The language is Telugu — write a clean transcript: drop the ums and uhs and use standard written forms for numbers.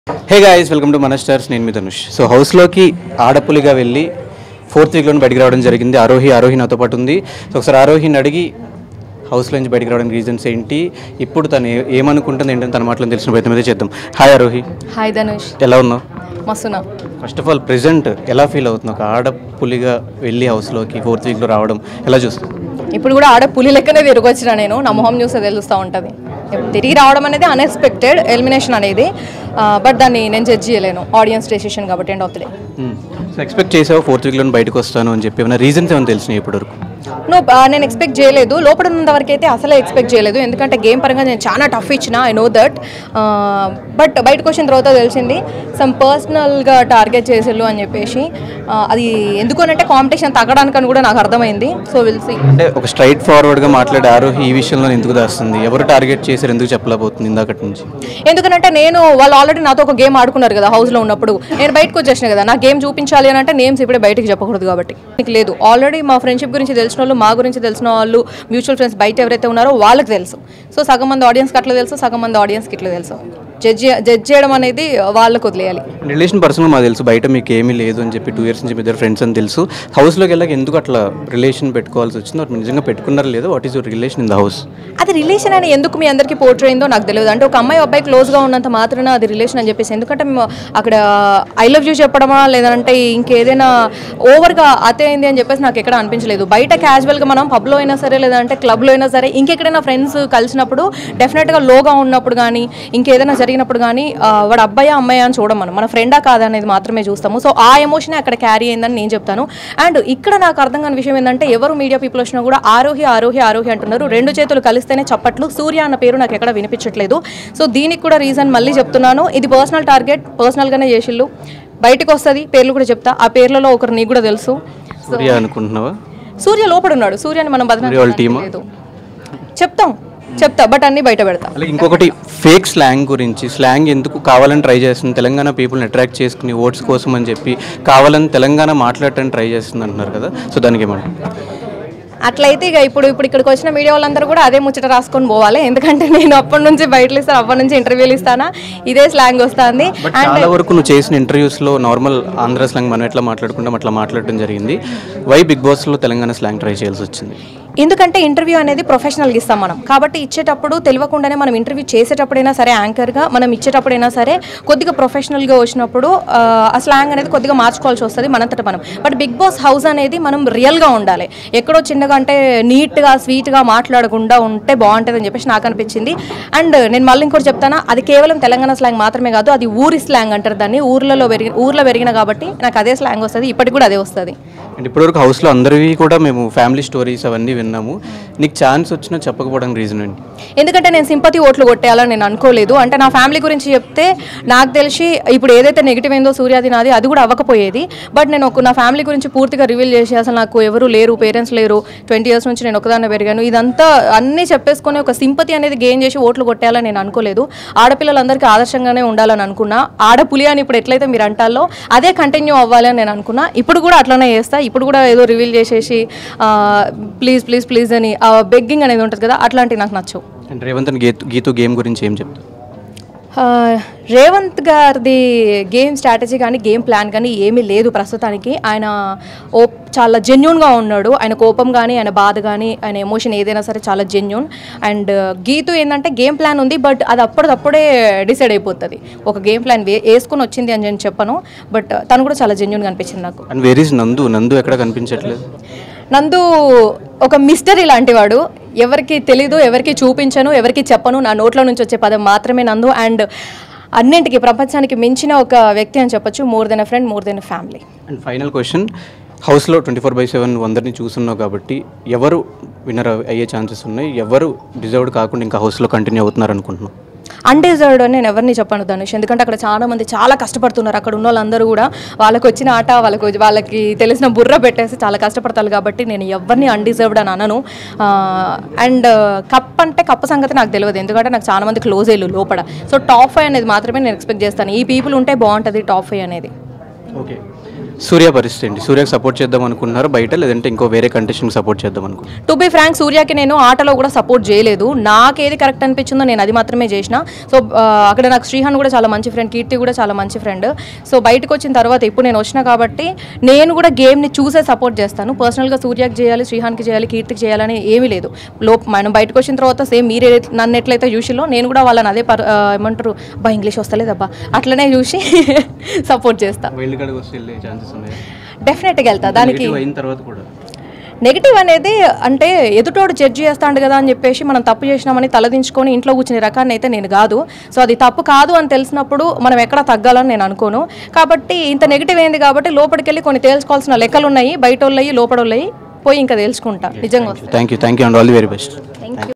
హే గాయ్స్, వెల్కమ్ టు మన స్టార్స్. నేను మీ ధనుష్. సో హౌస్లోకి ఆడపులిగా వెళ్ళి 4th వీక్లో బయటికి రావడం జరిగింది. ఆరోహి నాతో పాటు ఉంది. సో ఒకసారి ఆరోహిని అడిగి హౌస్లో నుంచి బయటికి రావడానికి రీజన్స్ ఏంటి, ఇప్పుడు తను ఏమనుకుంటుంది ఏంటని తన మాటలను తెలిసిన ప్రయత్నం అయితే చేద్దాం. హాయ్ ఆరోహి. హాయ్ ధనుష్. ఎలా ఉన్నావు? మస్తున్నా. ఫస్ట్ ఆఫ్ ఆల్ ప్రెజెంట్ ఎలా ఫీల్ అవుతున్నావు? ఒక ఆడపులిగా వెళ్ళి హౌస్లోకి 4th వీక్లో రావడం ఎలా చూస్తావు? ఇప్పుడు కూడా ఆడ పులి లెక్కనే తిరిగి వచ్చిన నేను. నా మొహం చూస్తే తెలుస్తూ ఉంటుంది. తిరిగి రావడం అనేది అన్ఎక్స్పెక్టెడ్ ఎలిమినేషన్ అనేది, బట్ దాన్ని నేను జడ్జ్ చేయలేను. ఆడియన్స్ డెసిషన్ కాబట్టి end of the day. So expect చేసావు 4th వీక్లో బయటకు వస్తాను అని చెప్పి? ఏమైనా రీజన్స్ ఏమైనా తెలిసినాయి ఇప్పటివరకు? నేను ఎక్స్పెక్ట్ చేయలేదు. లోపల ఉన్నంత వరకు అయితే అసలే ఎక్స్పెక్ట్ చేయలేదు, ఎందుకంటే గేమ్ పరంగా నేను చాలా టఫ్ ఇచ్చిన, ఐ నో దట్. బట్ బయటకు వచ్చిన తర్వాత తెలిసింది సమ్ పర్సనల్గా టార్గెట్ చేసేళ్ళు అని చెప్పేసి. అది ఎందుకనంటే కాంపిటీషన్ తగ్గడానికని కూడా నాకు అర్థమైంది. So will see. అంటే ఒక స్ట్రైట్ ఫార్వర్డ్గా మాట్లాడే ఆరోహి ఈ విషయంలో ఎందుకు దాస్తుంది? ఎవరు టార్గెట్ చేశారు, ఎందుకు చెప్పలేకపోతుంది ఇందాకటి నుంచి? ఎందుకంటే వాళ్ళు ఆల్రెడీ నాతో ఒక గేమ్ ఆడుకున్నారు కదా హౌస్లో ఉన్నప్పుడు. నేను బయటకు వచ్చేసిన కదా, నా గేమ్ చూపించాలి అని అంటే నేమ్స్ ఇప్పుడే బయటకు చెప్పకూడదు కాబట్టి. నీకు లేదు, ఆల్రెడీ మా ఫ్రెండ్షిప్ గురించి తెలిసిన వాళ్ళు, మా గురించి తెలిసిన వాళ్ళు, మ్యూచువల్ ఫ్రెండ్స్ బయట ఎవరైతే ఉన్నారో వాళ్ళకి తెలుసు. సో సగం మంది ఆడియన్స్కి అట్లా తెలుసు, సగం మంది ఆడియన్స్కి ఇట్లా తెలుసు. జడ్జ్ చేయడం అనేది వాళ్ళకు వదిలేయాలి. రిలేషన్ పర్సనల్ మాకు తెలుసు, బయట మీకు ఏమీ లేదు అని చెప్పి 2 years నుంచి ఇద్దరు ఫ్రెండ్స్ అని తెలుసు. హౌస్లోకి వెళ్ళాక ఎందుకు అట్లా రిలేషన్ పెట్టుకోవాల్సి వచ్చిందో, నిజంగా పెట్టుకున్నారా లేదో? What is your relation in the house? అది రిలేషన్ అని ఎందుకు మీ అందరికీ పోర్ట్రే అయిందో నాకు తెలియదు. అంటే ఒక అమ్మాయి అబ్బాయి క్లోజ్గా ఉన్నంత మాత్రాన అది రిలేషన్ అని చెప్పేసి. ఎందుకంటే అక్కడ ఐ లవ్ యూ చెప్పడమా లేదంటే ఇంకేదైనా ఓవర్గా అతే అయింది అని చెప్పేసి నాకు ఎక్కడ అనిపించలేదు. బయట క్యాజువల్గా మనం పబ్లో అయినా సరే, లేదంటే క్లబ్లో అయినా సరే, ఇంకెక్కడైనా ఫ్రెండ్స్ కలిసినప్పుడు డెఫినెట్గా లోగా ఉన్నప్పుడు కానీ, ఇంకేదైనా జరిగినప్పుడు కానీ వాడు అబ్బాయా అమ్మాయి అని చూడం, మన ఫ్రెండా కాదా అనేది మాత్రమే చూస్తాము. సో ఆ ఎమోషనే అక్కడ క్యారీ అయిందని నేను చెప్తాను. అండ్ ఇక్కడ నాకు అర్థం కాని విషయం ఏంటంటే, ఎవరు మీడియా పీపుల్ వచ్చినా కూడా ఆరోహి అంటున్నారు. 2 చేతులు కలిస్తేనే చప్పట్లు. సూర్య అన్న పేరు నాకు ఎక్కడ వినిపించట్లేదు. సో దీనికి కూడా రీజన్ మళ్ళీ చెప్తున్నాను, ఇది పర్సనల్ టార్గెట్, పర్సనల్గానే చేసిళ్ళు. బయటకు వస్తుంది, పేర్లు కూడా చెప్తా. ఆ పేర్లలో ఒకరు నీకు కూడా తెలుసు. సూర్య అనుకుంటున్నావా? సూర్య లోపల ఉన్నాడు. సూర్యని మనం బదనాలేదు చెప్తా, బట్ అన్ని బయట పెడతా. అలాగే ఇంకొకటి, ఫేక్ స్లాంగ్ గురించి. స్లాంగ్ ఎందుకు కావాలని ట్రై చేస్తుంది? తెలంగాణ పీపుల్ని అట్రాక్ట్ చేసుకుని ఓట్స్ కోసం అని చెప్పి కావాలని తెలంగాణ మాట్లాడటానికి ట్రై చేస్తుంది అంటున్నారు కదా, సో దానికి ఏమంటారు? అట్లయితే ఇక ఇప్పుడు ఇక్కడికి వచ్చిన మీడియా వాళ్ళందరూ కూడా అదే ముచ్చట రాసుకొని పోవాలి. ఎందుకంటే నేను అప్పటి నుంచి బయటలు ఇస్తాను, అప్పటి నుంచి ఇంటర్వ్యూలు ఇస్తానా, ఇదే స్లాంగ్ వస్తుంది. చాలా వరకు నువ్వు చేసిన ఇంటర్వ్యూస్లో నార్మల్ ఆంధ్ర స్లాంగ్ మనం ఎట్లా మాట్లాడుకుంటాం అట్లా మాట్లాడటం జరిగింది. వై బిగ్ బాస్లో తెలంగాణ స్లాంగ్ ట్రై చేయాల్సి వచ్చింది? ఎందుకంటే ఇంటర్వ్యూ అనేది ప్రొఫెషనల్గా ఇస్తాం మనం, కాబట్టి ఇచ్చేటప్పుడు తెలియకుండానే మనం ఇంటర్వ్యూ చేసేటప్పుడైనా సరే, యాంకర్గా మనం ఇచ్చేటప్పుడైనా సరే కొద్దిగా ప్రొఫెషనల్గా వచ్చినప్పుడు ఆ స్లాంగ్ అనేది కొద్దిగా మార్చుకోవాల్సి వస్తుంది మనంతట మనం. బట్ బిగ్ బాస్ హౌస్ అనేది మనం రియల్గా ఉండాలి. ఎక్కడో చిన్నగా అంటే నీట్గా స్వీట్గా మాట్లాడకుండా ఉంటే బాగుంటుంది అని చెప్పేసి నాకు అనిపించింది. అండ్ నేను మళ్ళీ ఇంకోటి చెప్తాను, అది కేవలం తెలంగాణ స్లాంగ్ మాత్రమే కాదు, అది ఊరి స్లాంగ్ అంటారు దాన్ని. ఊర్లో పెరిగిన కాబట్టి నాకు అదే స్లాంగ్ వస్తుంది, ఇప్పటికి కూడా అదే వస్తుంది. అండ్ ఇప్పటివరకు హౌస్లో అందరివి కూడా మేము ఫ్యామిలీ స్టోరీస్ అవన్నీ విన్నాము. నీకు ఛాన్స్ వచ్చినా చెప్పకపోవడానికి రీజన్ ఏంటి? ఎందుకంటే నేను సింపతి ఓట్లు కొట్టేయాలని నేను అనుకోలేదు. అంటే నా ఫ్యామిలీ గురించి చెప్తే నాకు తెలిసి ఇప్పుడు ఏదైతే నెగిటివ్ ఏందో సూర్యాది నాది అది కూడా అవ్వకపోయేది. బట్ నేను నా ఫ్యామిలీ గురించి పూర్తిగా రివీల్ చేసి, అసలు నాకు ఎవరు లేరు, పేరెంట్స్ లేరు, 20 years నుంచి నేను ఒకదాన్ని పెరిగాను, ఇదంతా అన్నీ చెప్పేసుకొని ఒక సింపతి అనేది గెయిన్ చేసి ఓట్లు కొట్టేయాలని నేను అనుకోలేదు. ఆడపిల్లలందరికీ ఆదర్శంగానే ఉండాలని అనుకున్నా. ఆడపులి అని ఇప్పుడు ఎట్లయితే మీరు అంటాలో అదే కంటిన్యూ అవ్వాలి అని నేను అనుకున్నా. ఇప్పుడు కూడా అట్లనే చేస్తా. ఇప్పుడు కూడా ఏదో రివీల్ చేసేసి ప్లీజ్ ప్లీజ్ ప్లీజ్ అని బెగ్గింగ్ అనేది ఉంటుంది కదా, అట్లాంటివి నాకు నచ్చవు. అండ్ రేవంత్ గీతు గేమ్ గురించి ఏం చెప్తారు? రేవంత్ గారిది గేమ్ స్ట్రాటజీ కానీ గేమ్ ప్లాన్ కానీ ఏమీ లేదు ప్రస్తుతానికి. ఆయన చాలా జెన్యూన్గా ఉన్నాడు. ఆయన కోపం కానీ, ఆయన బాధ కానీ, ఆయన ఎమోషన్ ఏదైనా సరే చాలా జెన్యూన్. అండ్ గీతు ఏంటంటే గేమ్ ప్లాన్ ఉంది, బట్ అది అప్పటికప్పుడే డిసైడ్ అయిపోతుంది. ఒక గేమ్ ప్లాన్ వేసుకొని వచ్చింది అని నేను చెప్పను, బట్ తను కూడా చాలా జెన్యూన్గా అనిపించింది నాకు. అండ్ వేర్ ఈజ్ నందు ఎక్కడ కనిపించట్లేదు? నందు ఒక మిస్టరీ లాంటి వాడు. ఎవరికి తెలీదు, ఎవరికి చూపించను, ఎవరికి చెప్పను. నా నోట్లో నుంచి వచ్చే పదం మాత్రమే నందు. అండ్ అన్నింటికి ప్రపంచానికి మించిన ఒక వ్యక్తి అని చెప్పొచ్చు. More than a friend, more than a family. And final question, హౌస్లో 24/7 అందరినీ చూస్తున్నావు కాబట్టి ఎవరు విన్నర్ అయ్యే ఛాన్సెస్ ఉన్నాయి? ఎవరు డిజర్వ్డ్ కాకుండా ఇంకా హౌస్లో కంటిన్యూ అవుతున్నారు అనుకుంటున్నాను? అన్డిజర్వ్డ్ అని నేను ఎవరిని చెప్పను ధనుష్, ఎందుకంటే అక్కడ చాలా మంది చాలా కష్టపడుతున్నారు. అక్కడ ఉన్న వాళ్ళందరూ కూడా వాళ్ళకి వచ్చిన ఆట వాళ్ళకి తెలిసిన బుర్ర పెట్టేసి చాలా కష్టపడతారు. కాబట్టి నేను ఎవరిని అన్డిజర్వ్డ్ అని అనను. అండ్ కప్ సంగతి నాకు తెలియదు, ఎందుకంటే నాకు చాలా మంది క్లోజ్ అయ్యారు లోపల. సో టాప్ 5 అనేది మాత్రమే నేను ఎక్స్పెక్ట్ చేస్తాను. ఈ పీపుల్ ఉంటే బాగుంటుంది టాప్ 5 అనేది. ఓకే, సూర్య పరిస్థితి అండి. సూర్యకి సపోర్ట్ చేద్దాం అనుకున్నారు బయట, లేదంటే ఇంకో వేరే కంటెస్టెంట్కి సపోర్ట్ చేద్దాం అనుకున్నారు? టు బి ఫ్రాంక్, సూర్యకి నేను ఆటలో కూడా సపోర్ట్ చేయలేదు. నాకేది కరెక్ట్ అనిపించిందో నేను అది మాత్రమే చేసిన. సో అక్కడ నాకు శ్రీహాన్ కూడా చాలా మంచి ఫ్రెండ్, కీర్తి కూడా చాలా మంచి ఫ్రెండ్. సో బయటకు వచ్చిన తర్వాత ఇప్పుడు నేను వచ్చిన కాబట్టి నేను కూడా గేమ్ని చూసే సపోర్ట్ చేస్తాను. పర్సనల్గా సూర్యకి చేయాలి, శ్రీహాన్కి చేయాలి, కీర్తికి చేయాలని ఏమీ లేదు. మనం బయటకు వచ్చిన తర్వాత సేమ్ మీరే నన్ను ఎట్లయితే చూసిలో నేను కూడా వాళ్ళని అదే ఏమంటారు బా ఇంగ్లీష్ వస్తలేదబ్బా అట్లనే చూసి సపోర్ట్ చేస్తా. డెఫినెట్గా వెళ్తా. దానికి నెగిటివ్ అనేది అంటే ఎదుటోడు జడ్జి చేస్తాడు కదా అని చెప్పేసి మనం తప్పు చేసినామని తలదించుకొని ఇంట్లో కూర్చునే రకాన్ని అయితే నేను కాదు. సో అది తప్పు కాదు అని తెలిసినప్పుడు మనం ఎక్కడ తగ్గాలని నేను అనుకోను. కాబట్టి ఇంత నెగిటివ్ అయింది కాబట్టి లోపలికి వెళ్ళి కొన్ని తేల్చుకోవాల్సిన లెక్కలు ఉన్నాయి, బయట వాళ్ళయి లోపల వాళ్ళయి పోయి ఇంకా తేల్చుకుంటా నిజంగా. Thank you and all the very best. Thank you.